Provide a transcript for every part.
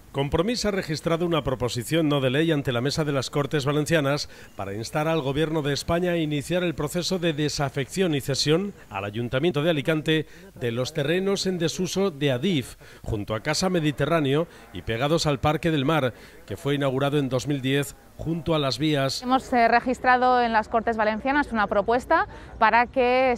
Compromís ha registrado una proposición no de ley ante la Mesa de las Cortes Valencianas para instar al Gobierno de España a iniciar el proceso de desafección y cesión al Ayuntamiento de Alicante de los terrenos en desuso de Adif, junto a Casa Mediterráneo y pegados al Parque del Mar, que fue inaugurado en 2010 junto a las vías. Hemos registrado en las Cortes Valencianas una propuesta para que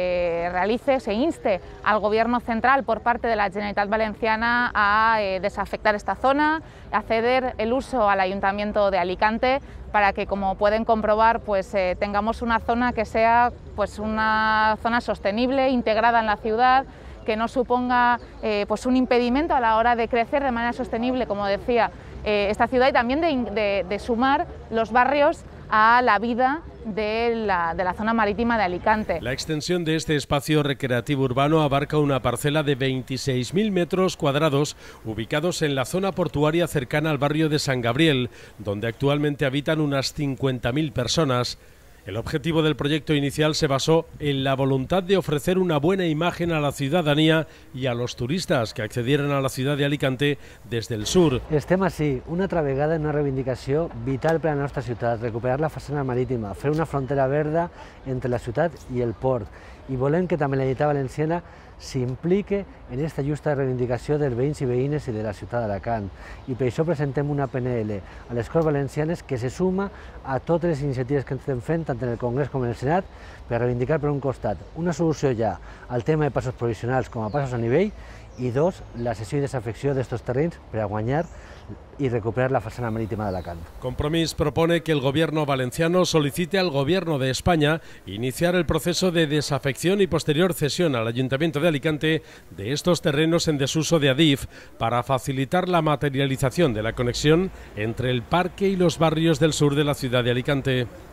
se inste al Gobierno central por parte de la Generalitat Valenciana a desafectar esta zona, a ceder el uso al Ayuntamiento de Alicante para que, como pueden comprobar, tengamos una zona que sea una zona sostenible, integrada en la ciudad, que no suponga un impedimento a la hora de crecer de manera sostenible, como decía, esta ciudad, y también de sumar los barrios a la vida de la zona marítima de Alicante. La extensión de este espacio recreativo urbano abarca una parcela de 26.000 metros cuadrados ubicados en la zona portuaria cercana al barrio de San Gabriel, donde actualmente habitan unas 50.000 personas. El objetivo del proyecto inicial se basó en la voluntad de ofrecer una buena imagen a la ciudadanía y a los turistas que accedieran a la ciudad de Alicante desde el sur. Estem així, una altra vegada en una reivindicació vital per a la nostra ciutat, recuperar la façana marítima, fer una frontera verda entre la ciutat i el port, i volem que també la Generalitat Valenciana s'implique en aquesta justa reivindicació dels veïns i veïnes i de la ciutat d'Alacant. I per això presentem una PNL a les Corts Valencianes que se suma a totes les iniciatives que estem fent, tant en el Congrés com en el Senat, per reivindicar, per un costat, una solució ja al tema de passos provisionals com a passos a nivell, i dos, la cessió i desafecció d'estos terrenys per a guanyar y recuperar la façana marítima de Alacant. Compromís propone que el Gobierno valenciano solicite al Gobierno de España iniciar el proceso de desafección y posterior cesión al Ayuntamiento de Alicante de estos terrenos en desuso de Adif para facilitar la materialización de la conexión entre el parque y los barrios del sur de la ciudad de Alicante.